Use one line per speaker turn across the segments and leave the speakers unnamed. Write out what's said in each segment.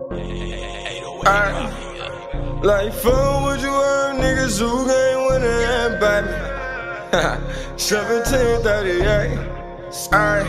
Like fun, would you earn niggas who ain't winning and back me? 1738. Ayy.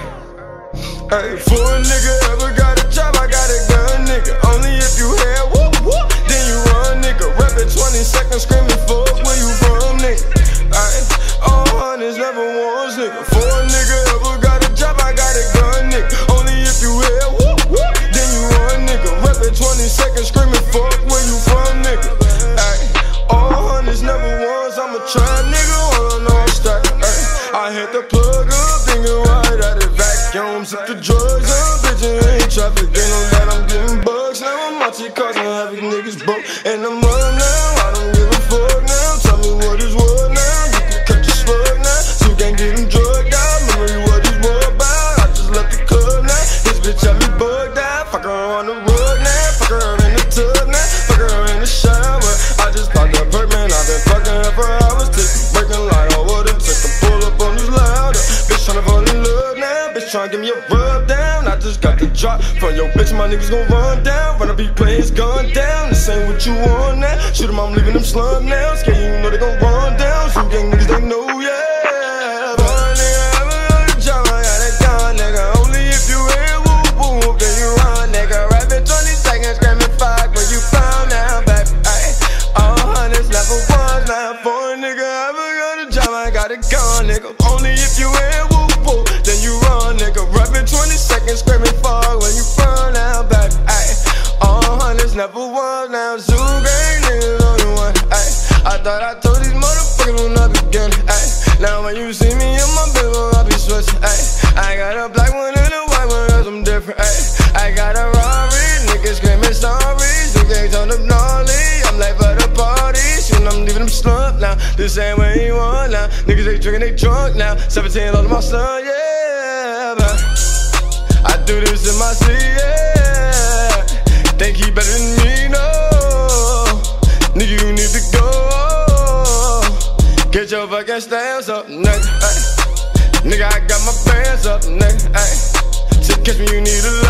Hey, for a nigga ever got a job, I got a gun, nigga. Only if you had whoop whoop, then you run, nigga. Rap it 20 seconds, screaming fuck, where you from, nigga? Ayy. All hundreds never wants, nigga. For a nigga ever got a job, I got a gun, nigga. Only if you had whoop whoop, then you run, nigga. Rap it 20 seconds, screaming fuck, where you from, nigga? Ayy. All hundreds never wants, I'm a trap, nigga. All on stack. Ayy. I hit the plug up, thinking right out of vacuums. If the drugs up, bitch, ain't traffic. They know that I'm getting bugs. Now I'm out here causing havoc, niggas broke. And I'm up now, I don't give a fuck now. Tell me what is what now. You can catch a slug now, so you can't get him drugged out. Memory, what is what about? I just left the club now. This bitch had me bugged out. Fuck her on the rug now, fuck her in the tub now, fuck her in the shower. I just popped up perk, man, I've been fucking her for hours. Breaking line, oh, what it took to pull up on this louder. Bitch tryna fall in love now, bitch tryna give me a rub down. I just got the drop from your bitch, my niggas gon' run down. Run up, he play his gun down. This ain't what you want now. Shoot him, I'm leaving them slump now. Scared you know they gon' run down. Some gang niggas, they know, yeah. Boy, nigga, ever got a job, I got a gun, nigga. Only if you hear whoop whoop, then you run, nigga. Rap it 20 seconds, screaming fuck, where you from now, baby? Ay, all hundreds never was now. For a nigga ever got a job, I got a gun, nigga. Only if you hear whoop whoop, then you run, nigga. Rap it 20 seconds, screaming fuck, where you from now, baby? Ay, all hundreds never was now. Zoo gang niggas only one. Ay, I thought I told these motherfuckers when I began. Ay, now when you see me in my bill, I be switching. Ay, I got a black one and a white one, cause I'm different. Ay, I got a Rari, niggas screaming sorry. Zoo gang turn up gnarly. I'm late for the party, shit, I'm leaving them slumped now. This ain't what he want now. Niggas they drinking, they drunk now. 17 all of my son, yeah. But I do this in my city, yeah. Think he better than me, no. Nigga, you need to go. Get your fucking stance up, nigga. Ay. Nigga, I got my bands up, nigga. Ay. To catch me, you need a